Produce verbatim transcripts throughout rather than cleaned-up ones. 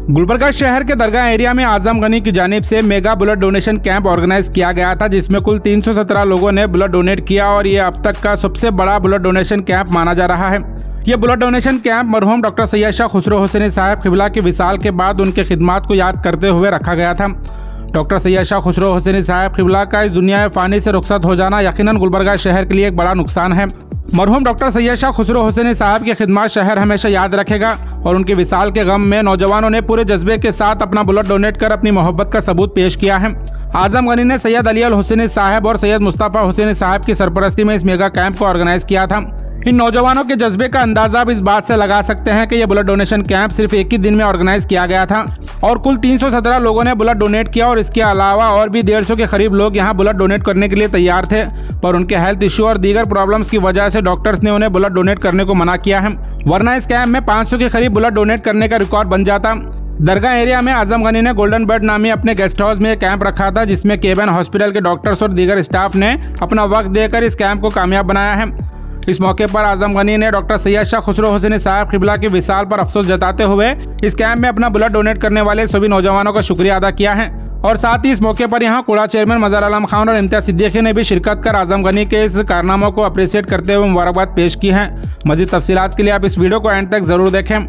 गुलबर्गा शहर के दरगाह एरिया में आजम गनी की जानिब से mega blood donation camp organise किया गया था, जिसमें कुल तीन सौ सत्रह लोगों ने ब्लड डोनेट किया और ये अब तक का सबसे बड़ा ब्लड डोनेशन कैंप माना जा रहा है। ये ब्लड डोनेशन कैंप मरहूम डॉक्टर सैयद शाह खुसरो हुसैनी साहब क़िबला के विसाल के बाद उनके खिदमात को याद करते हुए रखा गया था। डॉक्टर सैयद शाह खुसरो हुसैनी साहब क़िबला का इस दुनिया फ़ानी से रुखसत हो जाना यकीनन गुलबर्गा शहर के लिए एक बड़ा नुकसान है। मरहूम डॉक्टर सैयद शाह खुसरो हुसैनी साहब की खिदमत शहर हमेशा याद रखेगा और उनके विसाल के गम में नौजवानों ने पूरे जज्बे के साथ अपना ब्लड डोनेट कर अपनी मोहब्बत का सबूत पेश किया है। आजम गनी ने सैयद अली अल हुसैनी साहब और सैयद मुस्तफ़ा हुसैनी साहब की सरपरस्ती में इस मेगा कैंप को ऑर्गेनाइज किया था। इन नौजवानों के जज्बे का अंदाजा आप इस बात से लगा सकते हैं कि यह ब्लड डोनेशन कैंप सिर्फ एक ही दिन में ऑर्गेनाइज किया गया था और कुल तीन सौ सत्रह लोगों ने ब्लड डोनेट किया और इसके अलावा और भी डेढ़ सौ के करीब लोग यहां ब्लड डोनेट करने के लिए तैयार थे, पर उनके हेल्थ इश्यू और दीगर प्रॉब्लम्स की वजह से डॉक्टर्स ने उन्हें ब्लड डोनेट करने को मना किया है, वरना इस कैंप में पाँच सौ के करीब ब्लड डोनेट करने का रिकॉर्ड बन जाता। दरगाह एरिया में आजम गनी ने गोल्डन बर्ड नामी अपने गेस्ट हाउस में एक कैंप रखा था, जिसमें केबन हॉस्पिटल के डॉक्टर्स और दीगर स्टाफ ने अपना वक्त देकर इस कैंप को कामयाब बनाया है। इस मौके पर आजम गनी ने डॉक्टर सैयद शाह खुसरो हुसैनी साहब क़िबला के विसाल पर अफसोस जताते हुए इस कैंप में अपना ब्लड डोनेट करने वाले सभी नौजवानों का शुक्रिया अदा किया है और साथ ही इस मौके पर यहां कुड़ा चेयरमैन मज़ार आलम खान और इम्तियाज सिद्दीकी ने भी शिरकत कर आजम गनी के इस कारनामों को अप्रिशिएट करते हुए मुबारकबाद पेश की है। मज़ीद तफसीलात के लिए आप इस वीडियो को एंड तक जरूर देखें।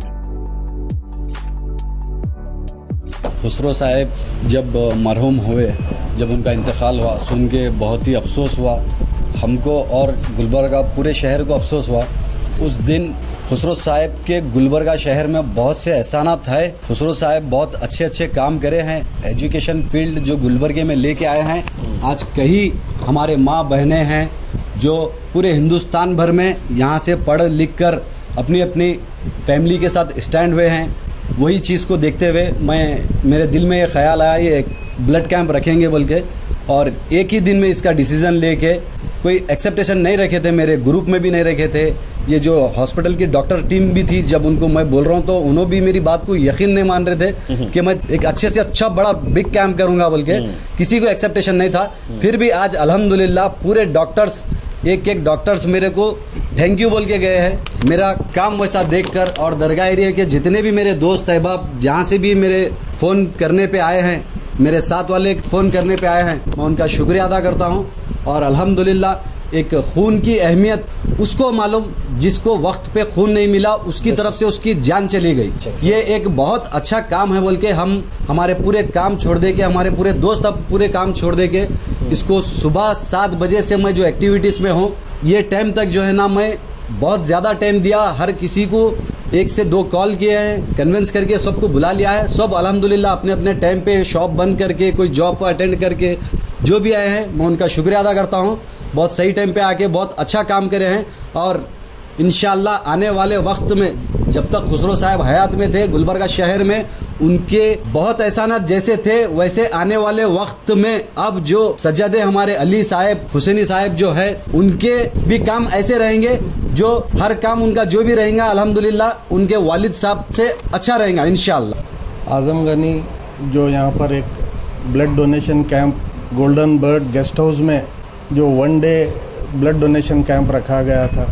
खुसरो साहब जब मरहूम हुए, जब उनका इंतकाल हुआ, सुन के बहुत ही अफसोस हुआ हमको और गुलबर्गा पूरे शहर को अफसोस हुआ। उस दिन खुसरो साहब के गुलबर्गा शहर में बहुत से एहसानात है। खुसरो साहब बहुत अच्छे अच्छे काम करे हैं, एजुकेशन फील्ड जो गुलबर्गे में लेके आए हैं। आज कई हमारे माँ बहनें हैं जो पूरे हिंदुस्तान भर में यहाँ से पढ़ लिख कर अपनी अपनी फैमिली के साथ स्टैंड हुए हैं। वही चीज़ को देखते हुए मैं मेरे दिल में ये ख्याल आया ये ब्लड कैंप रखेंगे बोल के, और एक ही दिन में इसका डिसीज़न लेके कोई एक्सेप्टेशन नहीं रखे थे, मेरे ग्रुप में भी नहीं रखे थे। ये जो हॉस्पिटल की डॉक्टर टीम भी थी, जब उनको मैं बोल रहा हूँ तो उन्होंने भी मेरी बात को यकीन नहीं मान रहे थे कि मैं एक अच्छे से अच्छा बड़ा बिग कैंप करूँगा बोल के, किसी को एक्सेप्टेशन नहीं था। फिर भी आज अल्हम्दुलिल्लाह पूरे डॉक्टर्स एक एक डॉक्टर्स मेरे को थैंक यू बोल के गए हैं मेरा काम वैसा देखकर। और दरगाह एरिया के जितने भी मेरे दोस्त अहबाब जहाँ से भी मेरे फ़ोन करने पे आए हैं, मेरे साथ वाले फ़ोन करने पे आए हैं, मैं उनका शुक्रिया अदा करता हूँ। और अल्हम्दुलिल्लाह एक खून की अहमियत उसको मालूम जिसको वक्त पे खून नहीं मिला, उसकी तरफ से उसकी जान चली गई। ये एक बहुत अच्छा काम है बोल के हम हमारे पूरे काम छोड़ दे के, हमारे पूरे दोस्त अब पूरे काम छोड़ दे के इसको सुबह सात बजे से मैं जो एक्टिविटीज़ में हूँ, ये टाइम तक जो है ना मैं बहुत ज़्यादा टाइम दिया, हर किसी को एक से दो कॉल किए हैं, कन्विंस करके सबको बुला लिया है। सब अल्हम्दुलिल्लाह अपने अपने टाइम पे शॉप बंद करके कोई जॉब को अटेंड करके जो भी आए हैं, मैं उनका शुक्रिया अदा करता हूँ। बहुत सही टाइम पे आके बहुत अच्छा काम करे हैं और इंशाल्लाह आने वाले वक्त में जब तक खुसरो साहब हयात में थे गुलबर्गा शहर में, उनके बहुत एहसानात जैसे थे वैसे आने वाले वक्त में अब जो सज्जादे हमारे अली साहब हुसैनी साहब जो है, उनके भी काम ऐसे रहेंगे जो हर काम उनका जो भी रहेगा अल्हम्दुलिल्लाह उनके वालिद साहब से अच्छा रहेगा इंशाल्लाह। आजम गनी जो यहाँ पर एक blood donation camp golden bird guest house में जो one day blood donation camp रखा गया था,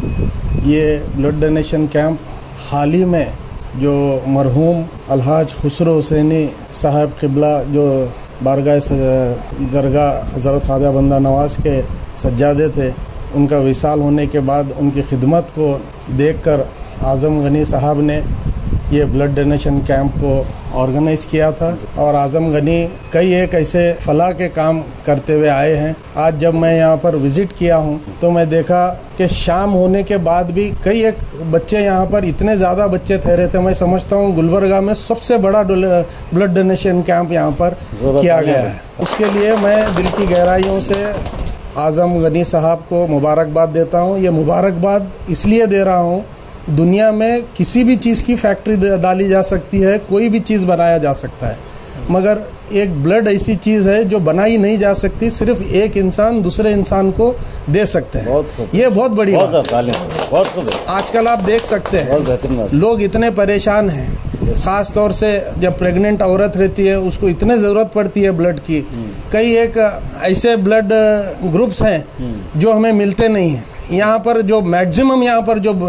ये ब्लड डोनेशन कैंप हाल ही में जो मरहूम अलहाज खुसरो हुसैनी साहब क़िबला जो बारगाह दरगाह हज़रत ख्वाजा बंदा नवाज के सज्जादे थे, उनका विसाल होने के बाद उनकी खिदमत को देखकर आज़म गनी साहब ने ये ब्लड डोनेशन कैंप को ऑर्गेनाइज़ किया था। और आज़म गनी कई एक ऐसे फलाह के काम करते हुए आए हैं। आज जब मैं यहाँ पर विज़िट किया हूँ तो मैं देखा कि शाम होने के बाद भी कई एक बच्चे यहाँ पर इतने ज़्यादा बच्चे ठहरे थे। मैं समझता हूँ गुलबर्गा में सबसे बड़ा ब्लड डोनेशन कैंप यहाँ पर किया गया है। उसके लिए मैं दिल की गहराइयों से आज़म गनी साहब को मुबारकबाद देता हूँ। ये मुबारकबाद इसलिए दे रहा हूँ, दुनिया में किसी भी चीज़ की फैक्ट्री डाली जा सकती है, कोई भी चीज़ बनाया जा सकता है, मगर एक ब्लड ऐसी चीज़ है जो बनाई नहीं जा सकती, सिर्फ एक इंसान दूसरे इंसान को दे सकते हैं। ये बहुत बड़ी बात है। आजकल आप देख सकते हैं लोग इतने परेशान हैं, ख़ास तौर से जब प्रेग्नेंट औरत रहती है उसको इतने ज़रूरत पड़ती है ब्लड की। कई एक ऐसे ब्लड ग्रुप्स हैं जो हमें मिलते नहीं हैं। यहाँ पर जो मैक्सिमम यहाँ पर जो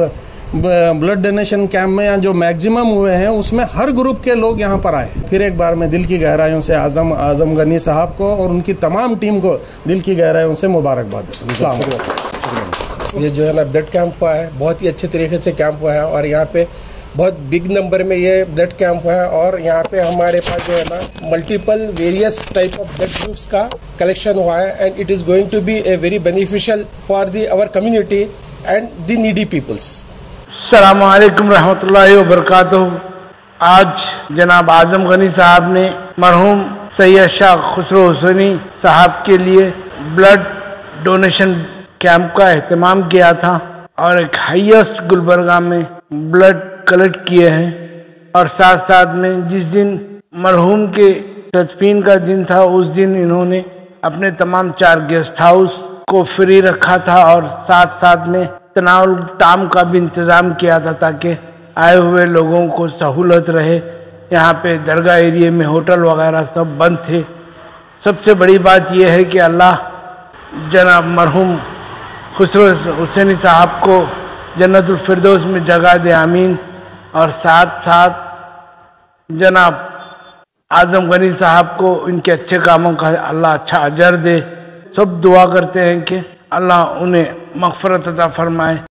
ब्लड डोनेशन कैंप में यहाँ जो मैक्सिमम हुए हैं उसमें हर ग्रुप के लोग यहाँ पर आए। फिर एक बार मैं दिल की गहराइयों से आजम आजम गनी साहब को और उनकी तमाम टीम को दिल की गहराइयों से मुबारकबाद देता हूं। ये जो है ना ब्लड कैंप हुआ है, बहुत ही अच्छे तरीके से कैंप हुआ है और यहाँ पे बहुत बिग नंबर में ये ब्लड कैंप हुआ है और यहाँ पे हमारे पास जो है ना multiple various type of blood groups का कलेक्शन हुआ है and it is going to be a very beneficial for the our community and the needy peoples. अस्सलामु अलैकुम रहमतुल्लाहि व बरकातुहू। आज जनाब आजम गनी साहब ने मरहूम सैयद शाह खुसरो हुसैनी साहब के लिए ब्लड डोनेशन कैंप का एहतमाम किया था और एक हाईएस्ट गुलबर्गा में ब्लड कलेक्ट किए हैं और साथ साथ में जिस दिन मरहूम के तदफीन का दिन था उस दिन इन्होंने अपने तमाम चार गेस्ट हाउस को फ्री रखा था और साथ साथ में तनाउल ताम का भी इंतज़ाम किया था ताकि आए हुए लोगों को सहूलत रहे। यहाँ पे दरगाह एरिया में होटल वगैरह सब बंद थे। सबसे बड़ी बात यह है कि अल्लाह जनाब मरहूम खुसरो हुसैनी साहब को जन्नतुल फिरदौस में जगह दे, आमीन। और साथ साथ जनाब आजम गनी साहब को इनके अच्छे कामों का अल्लाह अच्छा अजर दे। सब दुआ करते हैं कि अल्लाह उन्हें मग़फ़िरत अता फरमाए।